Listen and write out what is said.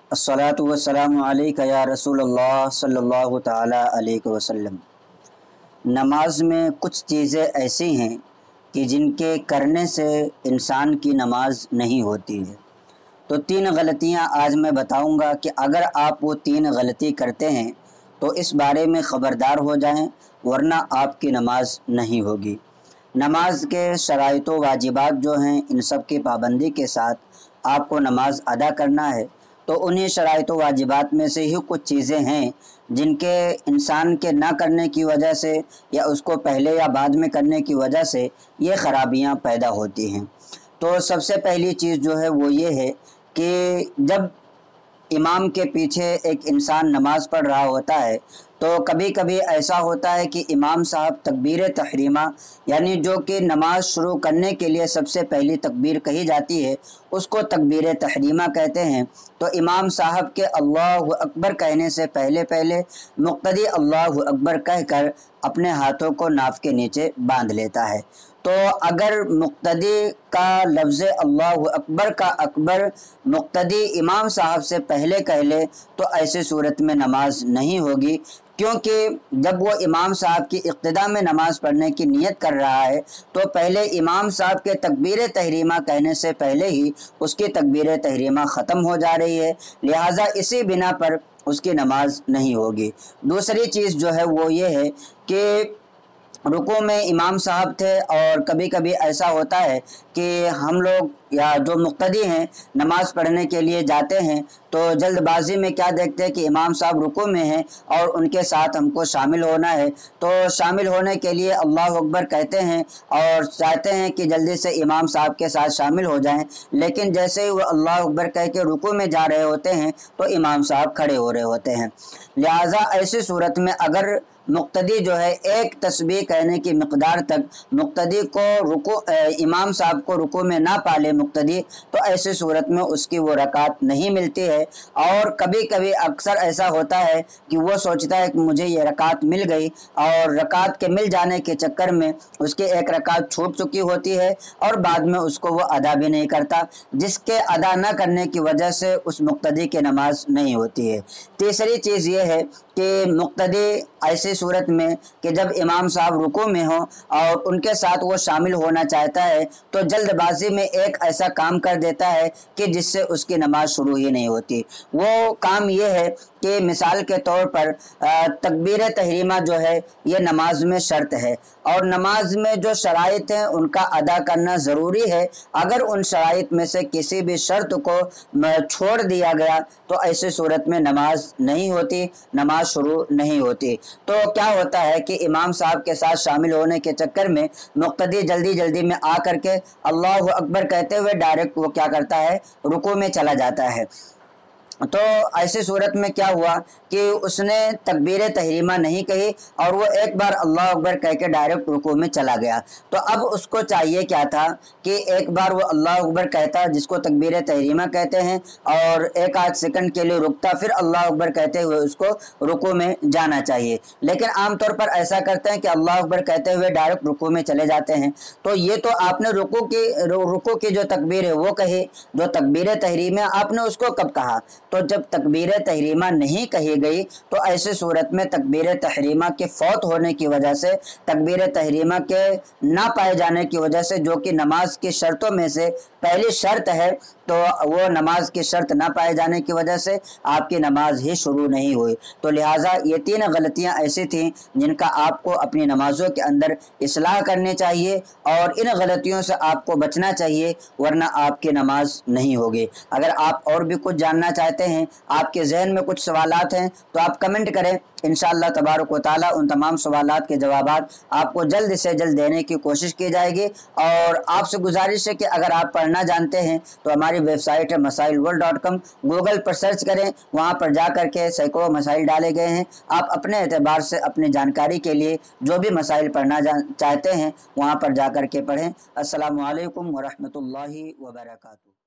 अस्सलातु वस्सलामु अलैका या रसूलल्लाह सल्लल्लाहु ताला अलैहि वसल्लम। नमाज में कुछ चीज़ें ऐसी हैं कि जिनके करने से इंसान की नमाज नहीं होती है। तो 3 गलतियां आज मैं बताऊंगा कि अगर आप वो 3 गलती करते हैं तो इस बारे में ख़बरदार हो जाएं, वरना आपकी नमाज नहीं होगी। नमाज के शराइत व वाजिबात जो हैं, इन सब की पाबंदी के साथ आपको नमाज अदा करना है। तो उन्हीं शराइत व वाजिबात में से ही कुछ चीज़ें हैं जिनके इंसान के ना करने की वजह से या उसको पहले या बाद में करने की वजह से ये ख़राबियाँ पैदा होती हैं। तो सबसे पहली चीज़ जो है वो ये है कि जब इमाम के पीछे एक इंसान नमाज पढ़ रहा होता है तो कभी कभी ऐसा होता है कि इमाम साहब तकबीर तहरीमा, यानी जो कि नमाज शुरू करने के लिए सबसे पहली तकबीर कही जाती है, उसको तकबीर तहरीमा कहते हैं। तो इमाम साहब के अल्लाहु अकबर कहने से पहले पहले मुक्तदी अल्लाहु अकबर कहकर अपने हाथों को नाफ के नीचे बांध लेता है। तो अगर मुक्तदी का लफ्ज़ अल्लाहु अकबर का अकबर मुक्तदी इमाम साहब से पहले कह ले तो ऐसी सूरत में नमाज नहीं होगी, क्योंकि जब वो इमाम साहब की इक्तिदा में नमाज़ पढ़ने की नीयत कर रहा है तो पहले इमाम साहब के तकबीर तहरीमा कहने से पहले ही उसकी तकबीर तहरीमा ख़त्म हो जा रही है, लिहाजा इसी बिना पर उसकी नमाज नहीं होगी। दूसरी चीज़ जो है वो ये है कि रुकू में इमाम साहब थे और कभी कभी ऐसा होता है कि हम लोग या जो मुक्तदी हैं नमाज़ पढ़ने के लिए जाते हैं तो जल्दबाजी में क्या देखते हैं कि इमाम साहब रुकू में हैं और उनके साथ हमको शामिल होना है। तो शामिल होने के लिए अल्लाह अकबर कहते हैं और चाहते हैं कि जल्दी से इमाम साहब के साथ शामिल हो जाएं, लेकिन जैसे ही वो अल्लाह अकबर कह के रुकू में जा रहे होते हैं तो इमाम साहब खड़े हो रहे होते हैं। लिहाजा ऐसी सूरत में अगर मुक्तदी जो है एक तस्बीह कहने की मिक़दार तक मुक्तदी को रुकू इमाम साहब को रुकू में ना पाले मुक्तदी, तो ऐसी सूरत में उसकी वो रकात नहीं मिलती है। और कभी कभी अक्सर ऐसा होता है कि वो सोचता है कि मुझे ये रकात मिल गई और रकात के मिल जाने के चक्कर में उसकी एक रकात छूट चुकी होती है और बाद में उसको वो अदा भी नहीं करता, जिसके अदा न करने की वजह से उस मुक्तदी की नमाज नहीं होती है। तीसरी चीज़ ये है कि मुक्तदी ऐसी सूरत में कि जब इमाम साहब रुकू में हो और उनके साथ वो शामिल होना चाहता है तो जल्दबाजी में एक ऐसा काम कर देता है कि जिससे उसकी नमाज शुरू ही नहीं होती। वो काम ये है कि मिसाल के तौर पर तकबीर तहरीमा जो है ये नमाज में शर्त है और नमाज में जो शराइत हैं उनका अदा करना ज़रूरी है। अगर उन शराइत में से किसी भी शर्त को छोड़ दिया गया तो ऐसी सूरत में नमाज नहीं होती, नमाज शुरू नहीं होती। तो क्या होता है कि इमाम साहब के साथ शामिल होने के चक्कर में मुक्तदी जल्दी जल्दी में आ करके अल्लाहु अकबर कहते हुए डायरेक्ट वो क्या करता है, रुकू में चला जाता है। तो ऐसी सूरत में क्या हुआ कि उसने तकबीर तहरीमा नहीं कही और वो एक बार अल्लाह अकबर कह के डायरेक्ट रुकू में चला गया। तो अब उसको चाहिए क्या था कि एक बार वो अल्लाह अकबर कहता, जिसको तकबीर तहरीमा कहते हैं, और एक आध सेकंड के लिए रुकता, फिर अल्लाह अकबर कहते हुए उसको रुकू में जाना चाहिए। लेकिन आमतौर पर ऐसा करते हैं कि अल्लाह अकबर कहते हुए डायरेक्ट रुकू में चले जाते हैं। तो ये तो आपने रुकू की जो तकबीर है वो कही, जो तकबीर तहरीमा आपने उसको कब कहा? तो जब तकबीर तहरीमा नहीं कही गई तो ऐसे सूरत में तकबीर तहरीमा के फौत होने की वजह से, तकबीर तहरीमा के ना पाए जाने की वजह से, जो कि नमाज की शर्तों में से पहली शर्त है, तो वो नमाज की शर्त ना पाए जाने की वजह से आपकी नमाज ही शुरू नहीं हुई। तो लिहाजा ये 3 गलतियां ऐसी थीं जिनका आपको अपनी नमाज़ों के अंदर इस्लाह करनी चाहिए और इन गलतियों से आपको बचना चाहिए, वरना आपकी नमाज नहीं होगी। अगर आप और भी कुछ जानना चाहते हैं, आपके जहन में कुछ सवालात हैं, तो आप कमेंट करें। इंशाअल्लाह तबारक व तआला उन तमाम सवालात के जवाबात आपको जल्द से जल्द देने की कोशिश की जाएगी। और आपसे गुजारिश है कि अगर आप पढ़ना जानते हैं तो हमारी वेबसाइट है masailworld.com, गूगल पर सर्च करें, वहाँ पर जा कर के सैकड़ों मसाइल डाले गए हैं। आप अपने एतबार से अपनी जानकारी के लिए जो भी मसाइल पढ़ना चाहते हैं वहाँ पर जा कर के पढ़ें। अस्सलामु अलैकुम व रहमतुल्लाहि व बरकातुहू।